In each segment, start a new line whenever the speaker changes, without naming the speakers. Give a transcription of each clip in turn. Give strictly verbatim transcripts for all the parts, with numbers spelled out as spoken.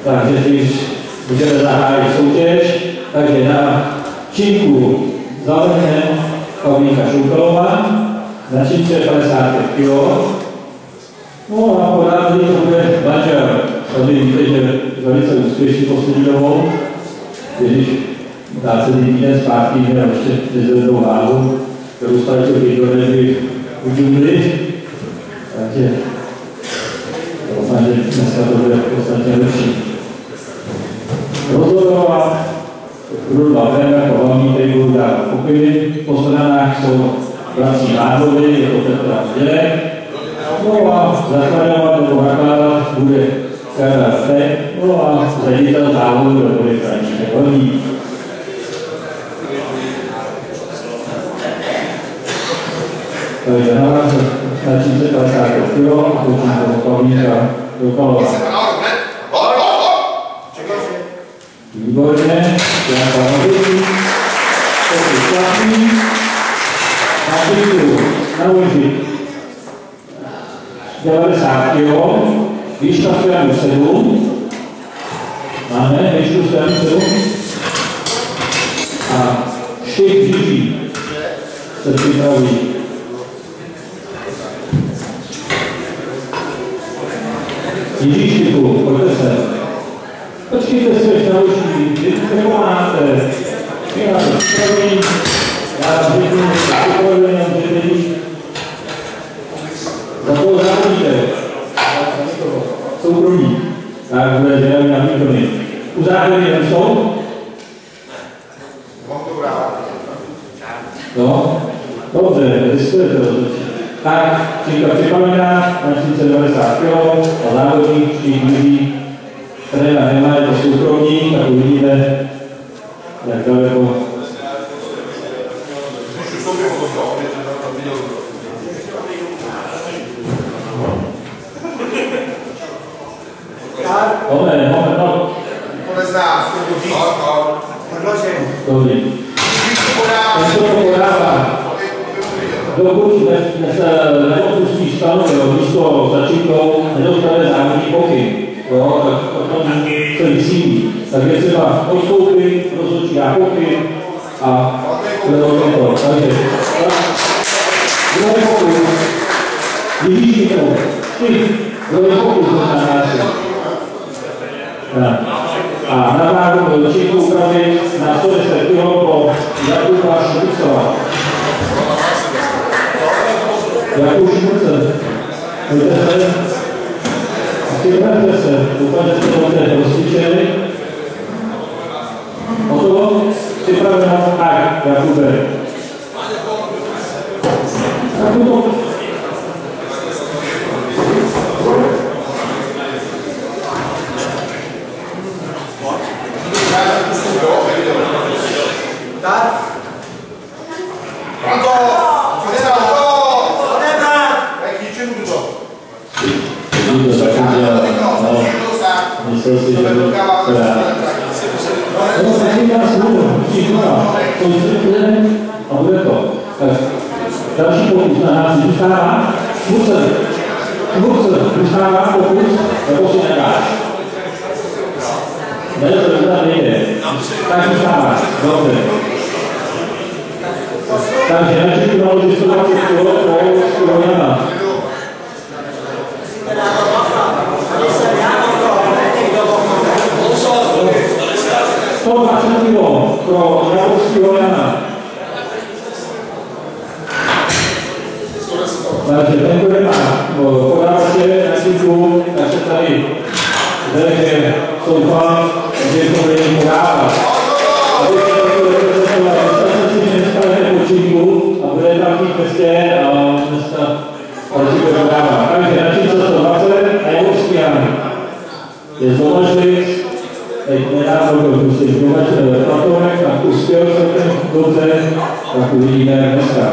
Takže když budeme zahájit soutěž, takže na činku zavrhne Pavlíka Šoukalová, na čince padesát pět kilogramů. No a podávný to bude Bačar. Tady víte, že velice úspěšný poslední dobou, když dá se týden zpátky, měl ještě nezvednou váhu, kterou ztratil Vigoredy v džungli. Takže doufám, že dneska to bude podstatně lepší. Rozhodovat Rudla Vrena jako hlavní, který budou dát pokyny. Po stranách jsou bratří Mádlovi, je to Petra Dělek. No a zakladovat nebo nakládat bude Karel Stek, no a ředitel závodu bude František Horník. Takže na vás stačí se padesát pět kilogramů a počím to Pavlíka Šoukalová. Výborně, já panovicí, pokud šlapí, na číku naložit devadesát kilogramů, výška stranu sedm, máme výšku stranu sedm a štyk bříží se připraví. Jiříštíku, pojďte se. Počkejte si, až naloží, když se komáte, my na to připraví, já vám řeknu, že připravený, že teď za to závodíte, soukromí, tak bude zvědavý na výkony. U závodní jen jsou? No, dobře, riskujete rozhodčí. Tak, činka připravená, na čince devadesát kilogramů a závodník štít blíží. Trenéra nemá, je to soukromník, tak uvidíme, jak daleko. Moment, moment, no. Dobrý. Ten to podává. Dokud neopustí stanu, místo za činkou, nedostane závodní pokyn. Jo, tak to se vysílí. Takže třeba postoupit, rozhodčí dá pokyn a rozhodně to. Takže druhý pokus, vyvíjí to, ty, druhý pokus na nási. A na váhu do činku upravit na sto deset kilogramů pro Jakuba Šmucela. Jakub Šmucel, pojďte se. Připravte se, doufám, že jste to rozcvičili. Hotovo? Připraveno? Tak, Jakube. Tak to. Tak. Franko! Myslel si, že to je no, taky nás budu, všichna, konstrukce a bude to. Tak, další pokus na nás zůstává, Šmucel, Šmucel, zůstává pokus, nebo si nedáš. Ne, to teda nejde. Tak zůstáváš, dobře. Takže na čeku naloží sto dvacet kilogramů pro Jana. sto dvacet kilogramů pro Jakovského Jana. Takže ten, kdo má podávače na činku, tak se tady zde soufám, že to bude jen podávat. Aby se to reprezentovat, dostat se si dneska hned po činku a bude tam mít městě a dneska další to podává. Takže na čince sto dvacet a Jakovský Jan. Je zdomažlivý. Teď nedávno byl prostě zdomažlivý Platonek, tak uspěl se ten dobře, tak uvidíme dneska.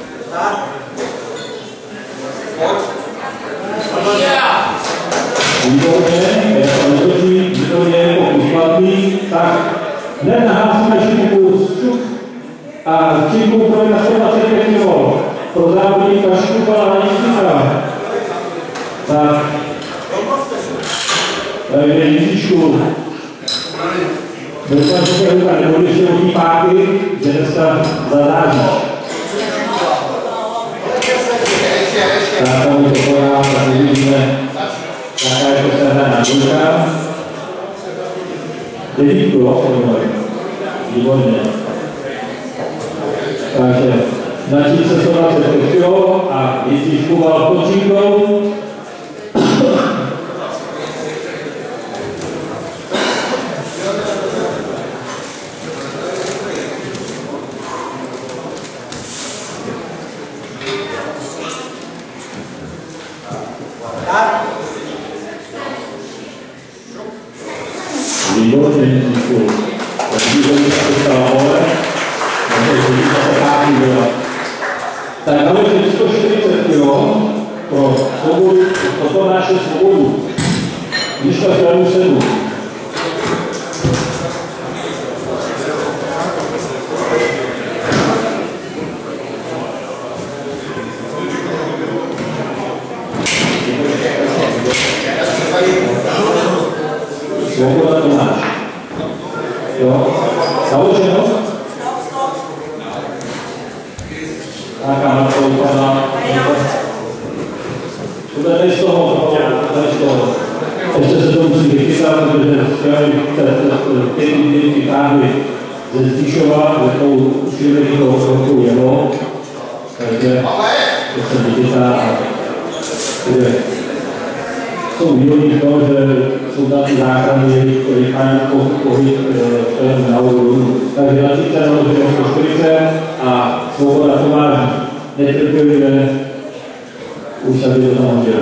Výborně, je to rozhodčí, výborně, pokus platný, tak hned nahlásíme činku a činku bude na sto dvacet pět kilogramů pro závodníka Škupala na Nízkýka. Tak, Takže Jiříčku, doufám, že se ruka nebudeš hodí páky, že dneska zadážíš. Tak tam je to podá, tak uvidíme, jaká je to sehraná ruka. Devítku, jo, pojďme. Výborně. Takže začít se sto dvacet pět kilo a Jiříčku bal počínkou. Výborně, Jiříčku. Výborně se dostala hore. Tak ale je sto čtyřicet kilo pro svobodu, toto naše svobodu. Když to zvednu sedm. Svoboda to máš. Jo? Založeno? Tak ano, to vypadá. To je z toho, to je z toho. Ještě se to musí vychytat, protože ty ty táhly ze Zdíšova, že tou ušili toho kroku jeho. Takže to se vychytá a jsou výhodní toho, že jsou tam ty záchrany, rychlání pohyb na úrodu. Takže začít se naložit o sto čtyřicet a Svoboda Tomáš netrpělivě už se by to tam hodil.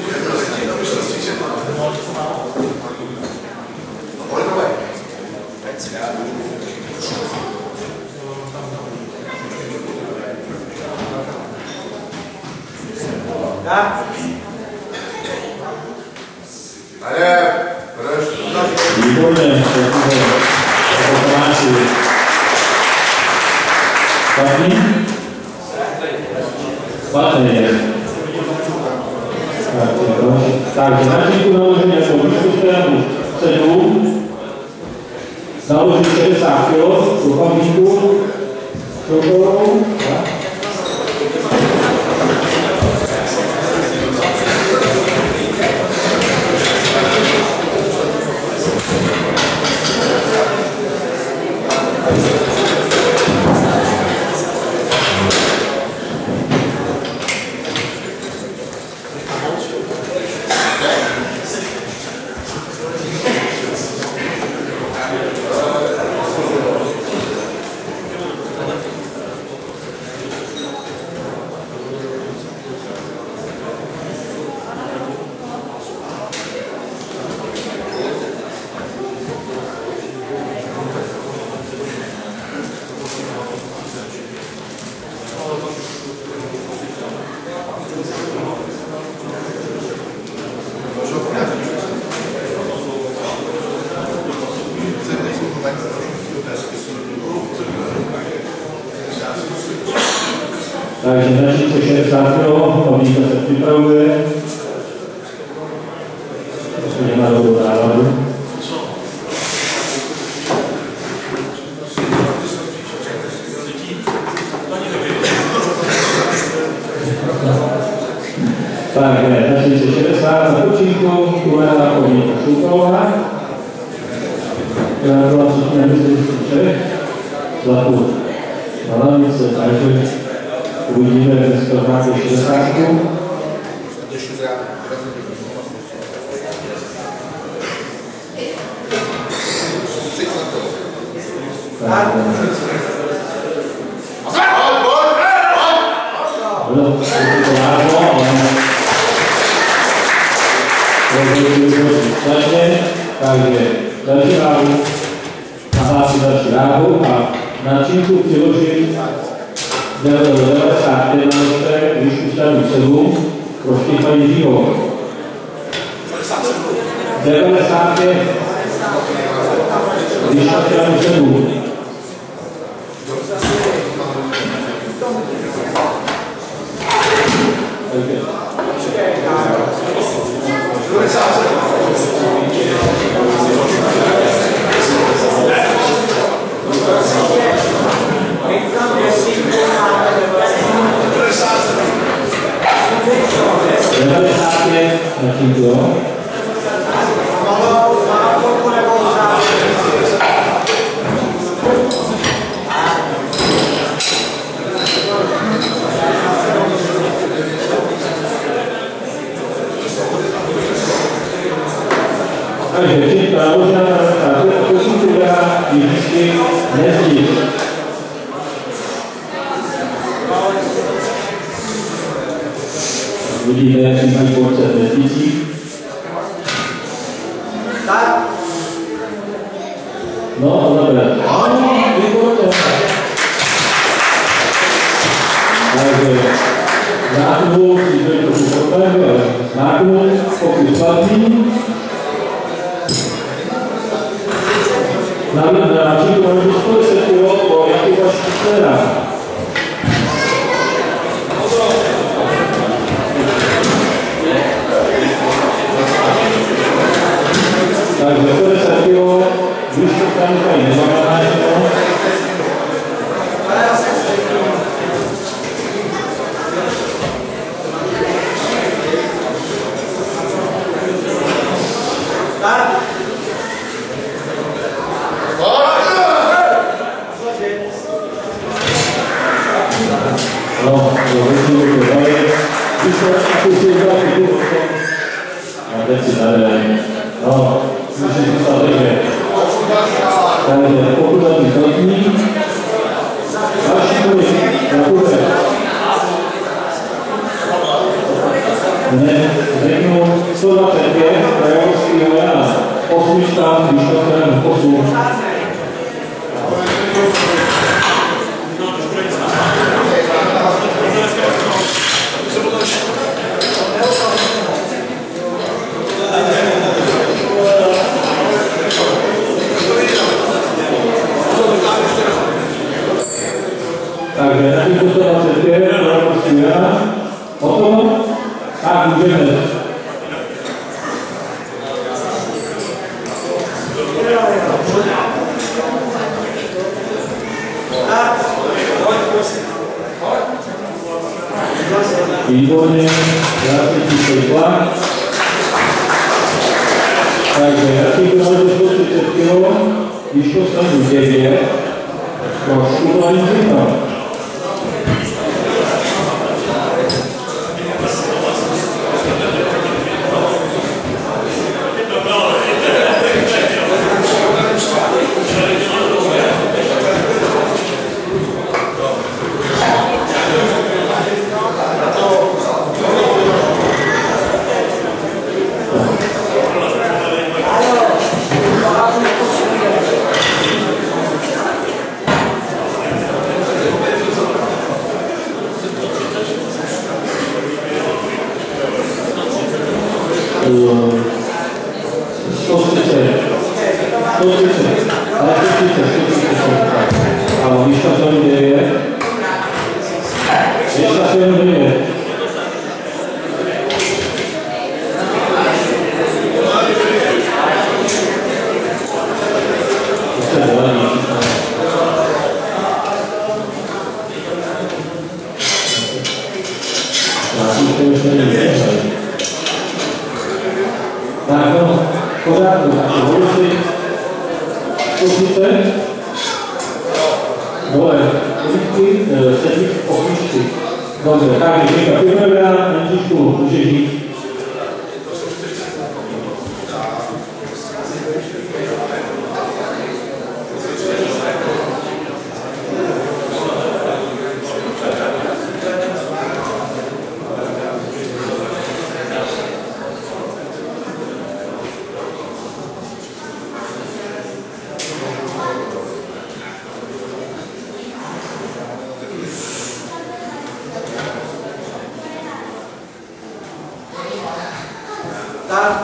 Výborně, Tomáši. Špatný? Špatný je. Takže načínku naložím jako výšku stranu sedm, naložím šedesát kilo, do pamíčku, šokolou, takže začít se šedesát kilo, pamíčka se připravuje. To nemá dobrou náladu. Takže začít se šedesát na počínku, kulená pamíčka Šulková. která byla třetí na mistrovství Čech, zlatou na lavice, takže uvidíme dneska v nějakou šedesátku. Tak, bylo to vážno, ale takže další váhu, nahlásit další váhu a na činku přiložit devadesát pět nánostek, když ustanu sedm, pro Štěpa Jiřího. devadesát pět, když ustanu sedm. Okay. Bývalý borce v Netlicích. No, dobré. Výborně. Takže náknul, si to je trochu problém, ale náknul, pokus sladný. Na číku máme být sto deset kilo pro Jakuba Štícera. Takže sto deset kilo, když to tam tady nezapadá, no, to je tady. Když to zkusí udělat tu a teď si tady. No, musím to tady. Takže pokud tady zletní, další kolik, Jakube. Ne, řeknu sto dvacet pět, Krajovský Hojana, osmička, když to jsem osm. Takže na tím sto dvacet pět, Krajovský Hojana, hotovo, tak můžeme. Výborně, krásný číslo tlak. Takže jaký to máme do sto třicet kilo, když to stanu devět, trošku to ani zvyklá. sto třicet, sto třicet, ale sto třicet, sto třicet, ale když to se mi devět, když to se mi devět. To se doladí. Já si to ještě nevěděl. Tak no, pořádku, takže vodu si zkusíte, dole, polívky, sedmík, oklíčky. Dobře, takže říká Pimerga, Jindřišku, můžeš jít.
Tak.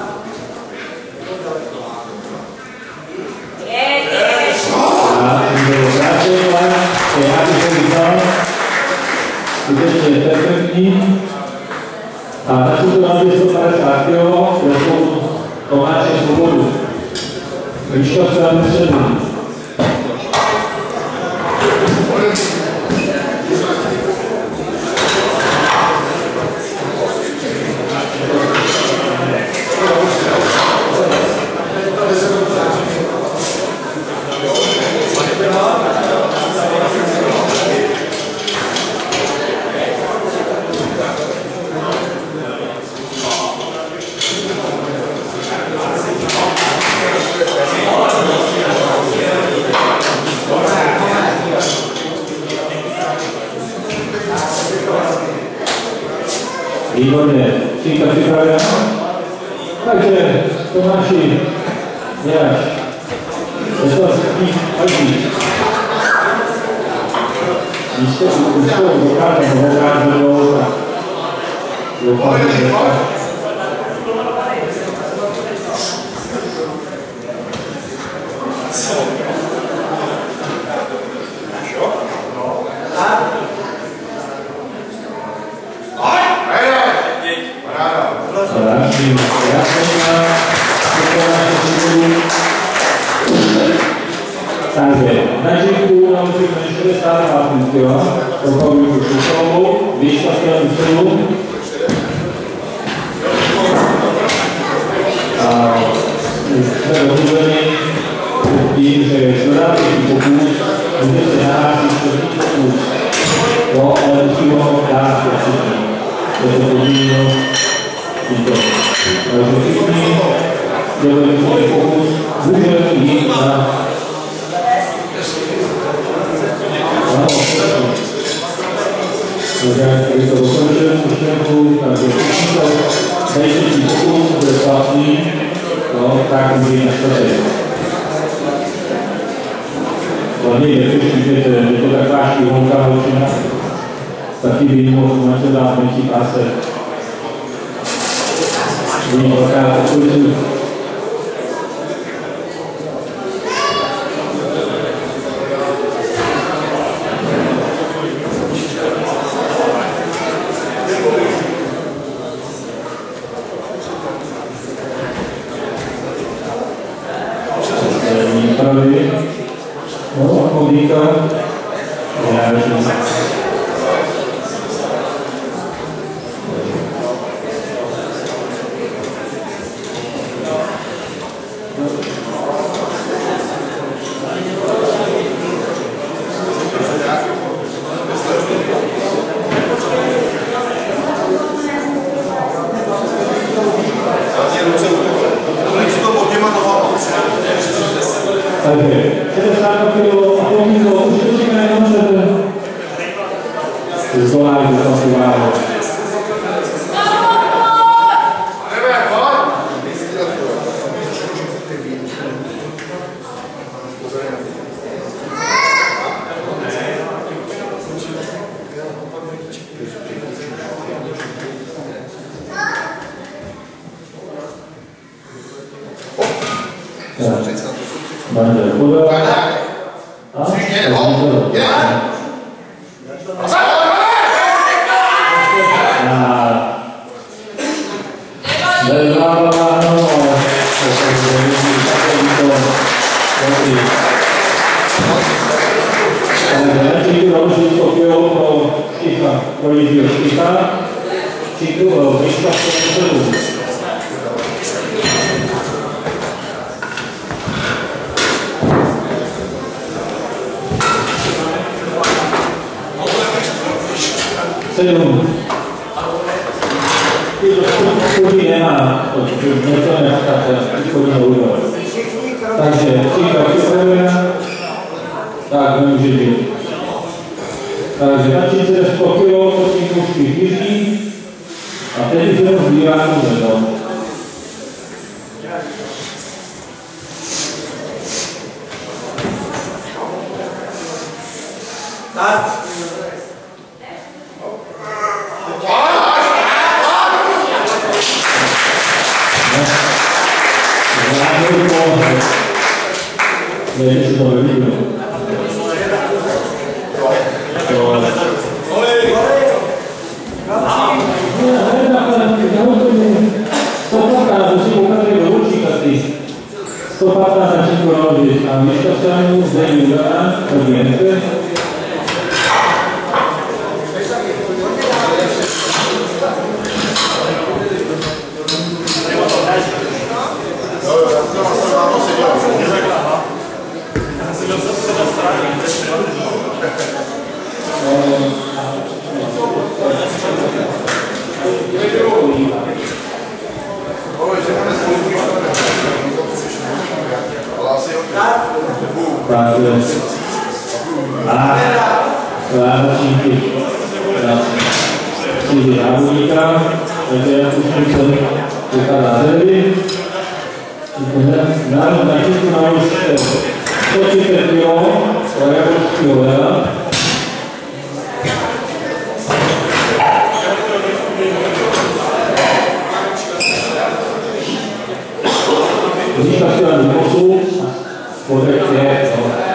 Já bych to říkal, skutečně je perfektní. A na tuto máme sto padesát kilo, to máš svobodu. Když to se vám nesledí. Výborně. Čínka připravena. Takže Tomáši, Jaš, Veselský, Alží. Když to dokážeme dohrát dolů, tak doufám, že tak. Takže na živku nám připravený šedesát dva kilo, dochovují tu šukovou, vyšla z těla ústředu. A jsme dohodleni tím, že dodáte pokus, může se nahlásit čtvrtý pokus. Jo, ale musí ho dát všichni. Je to podílno tímto. Takže všichni dělají svůj pokus, můžeme jít na takže když to dokončím myšlenku, takže všichni to největší pokus bude platný, no, tak může jít na čtvrtý. Hlavně je to, že je to taková štíholka holčina, taky by mohl na to dát menší pásek. Bude velká pokusu. No, chodíka, já nevím. Takže šedesát kilo a půl kilo, už to říká jenom se to zvolání do toho váhu. Manžel podal. A? Nezvládáno, ale takže další sto kilo pro štícha, pro Jiřího Štícha, štíchu vyšla v tom sedm. Chodí nemá, něco necháte, chodí neudal. Takže Číka připravuje, tak nemůže být. Takže na čímce jde sto kilo, to tím koušky Jiří a teď už jenom zbývá nezal.
Tak.
Nevím, jestli to nevidíme. Musím ukázat do určíka ty. sto patnáct začít položit a místo stranu zde udělá, podívejte. Takže a vládačníky čtyři návodníka. takže já už jsem čekat na zemi. Národní na čísku má už sto třicet kilogramů pro japonského leva. Získal posun, spodek je,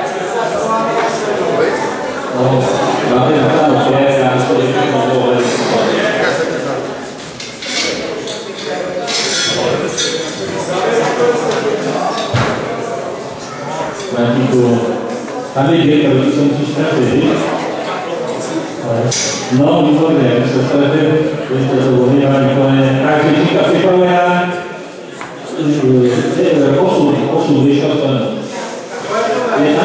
no, máme na tam je, já to ještě mám dohled. Frantíku, tady je, protože se musíš trefit. No, výborně, se trefil, ještě to volívání konec, takže říká připravená. Posun, posun, když to stane. Jedna.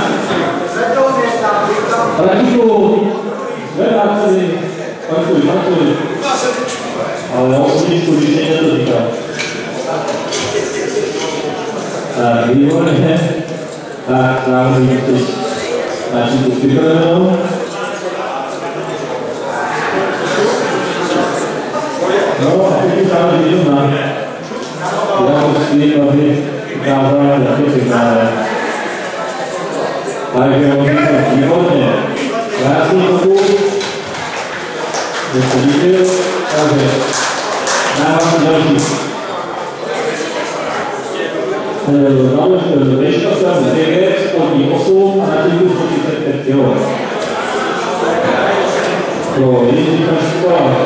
Frantíku, zvedá tady, parkuj, parkuj. Ale osmičku, když se něco říká. Tak, výborně. Tak, zároveň teď naši tu připravenou. No, a teď zároveň jdu na japonský, aby ukázala, jak je signále. Takže můžeme výborně. Krásný pokus. Že se líbil, takže dávám další. Veška stranu devět, spodní osm a na týku sto třicet pět kilogramů. Pro Jiříka Škola.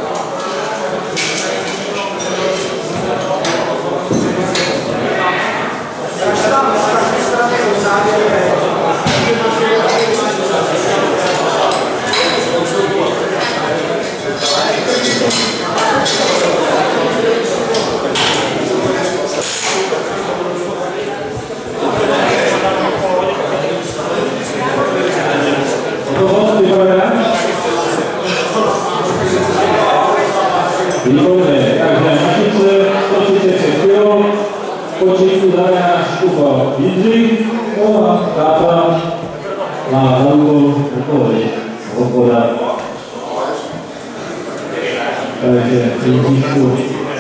Výborné, takže na špice sto třicet šest kilogramů, počítku zahrá škupa Jindřich, no a táta má velkou rukovi, obvoda. Takže Jindřichku.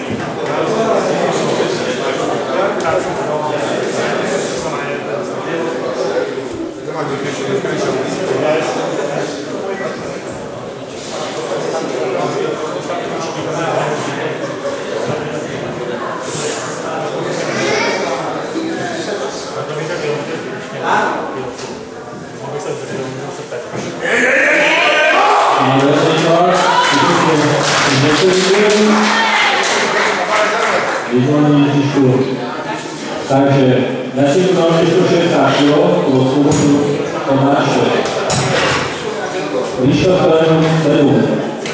Takže naším máme sto šedesát kilogramů, pro svobodu Tomáše. Výška stranu sedm.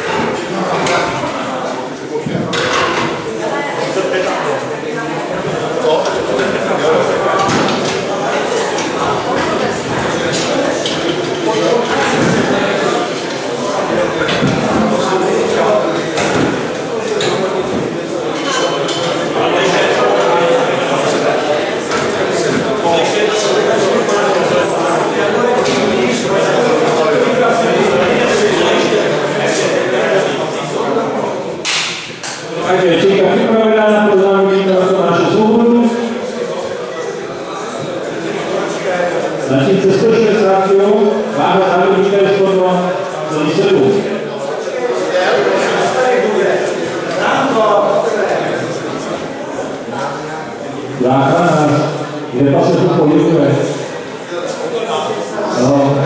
Takže čeka připravená na poznámení na naše svobodu. Na čímce sto šedesát kilogramů, váha závodníka je sto dva celá sedm. Záchrana, kde pa se tu pohybuje. No.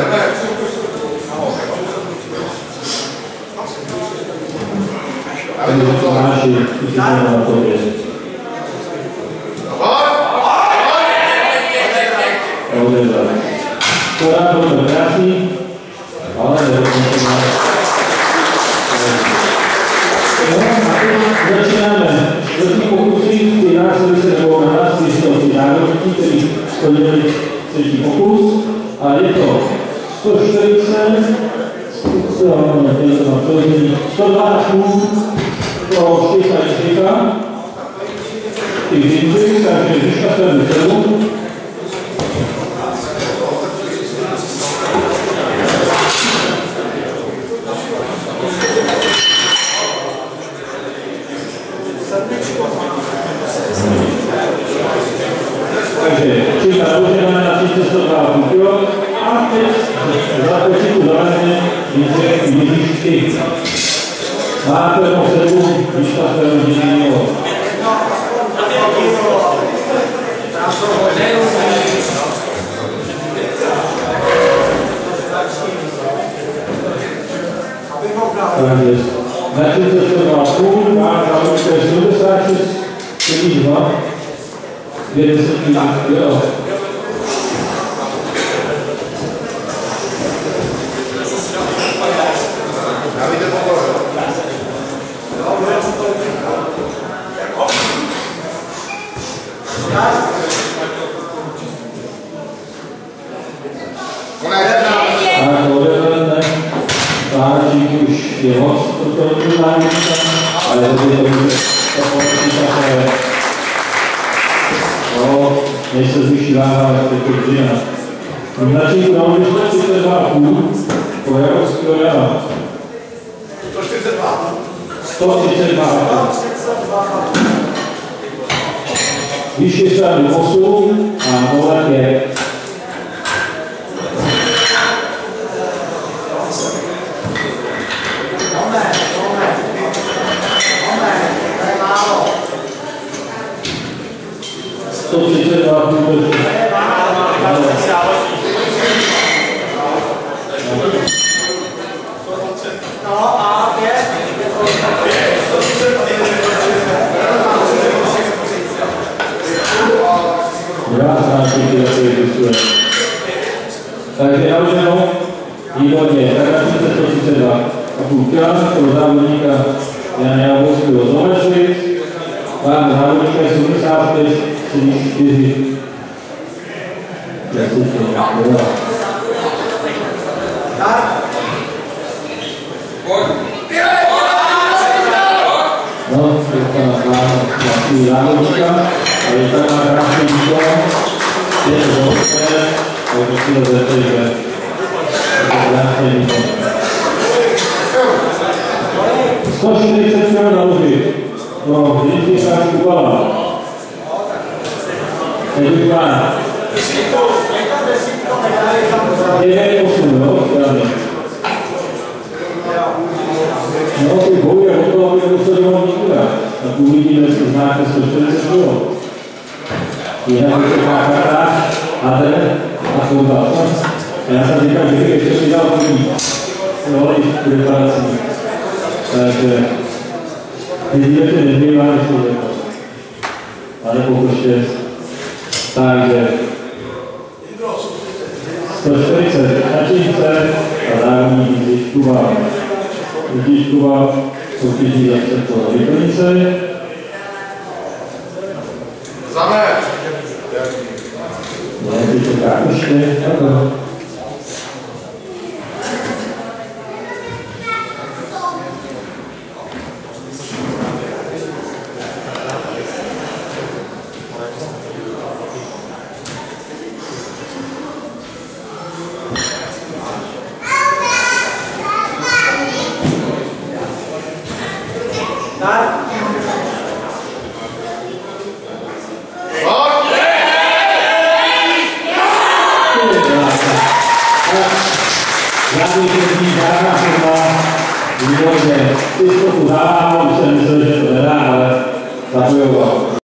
Takže to máš i všichni na tobě. Odebrat. To rád byl to krásný, ale nedokonce máš. No a teď začínáme. První pokusy, ty následky se nebou na nás, ty jsou ty národní, který splnili třetí pokus. A je to sto čtyřicet, sto dvacet pro štycha Jindřicha, ty Jindřich, takže Jindřicha stranu sedm. dál Kupil a teď za počíku zeleně Jindřich Jiříšky. Má pevnou sedbu, když ta pevnou dělního. Takže na čtyřicet čtyři a půl má závodníka sedmdesát šest celá dva, dvě desetiny, jo. A to odevřeme, závodník už je host pro toho závodníka, ale to je to, to politika se, no, než se zvyší váha, ale to je to dřina. Značníku na ulici třicet dva a půl, po Jarovského jara.
sto čtyřicet dva.
sto třicet dva. Výšky strany osm a dole pět. sto třicet dva půl.
No a pět.
Já znáším ty, jak to existuje. Takže navrženou výborně, tak na sto třicet dva a půl kila pro závodníka Jana Javorského z Olešvic, mám závodníka sedmdesát pět celá čtyři. No, je to na vlastní závodníka, ale tak má krásný výkon, je to dobře, ale to si to zete, že je to krásný výkon. sto čtyřicet kilo na loži, no, vidíte, jak kupala. Teď vypadá. devět osm, jo, správně. No, ty boje, o to, aby to se domohl nikuda. Tak uvidíme, jestli znáte sto čtyřicet kilo. Jinak je to kartář, a ten, a souba. Já jsem říkal, že bych ještě přidal první. No, i v preparací. Takže, vidíme, že nezbývá, než to řekl. Ale pokoště. Takže, sto čtyřicet na čínce a závodník Jindřich Kubal. Jindřich Kubal soutěží za centro Liplnice.
Zamé!
Ne, ty čeká ještě. Ano. Já bych řekl, žádná firma, výborně, ty trochu dávám, už jsem myslel, že to nedá, ale zapojoval.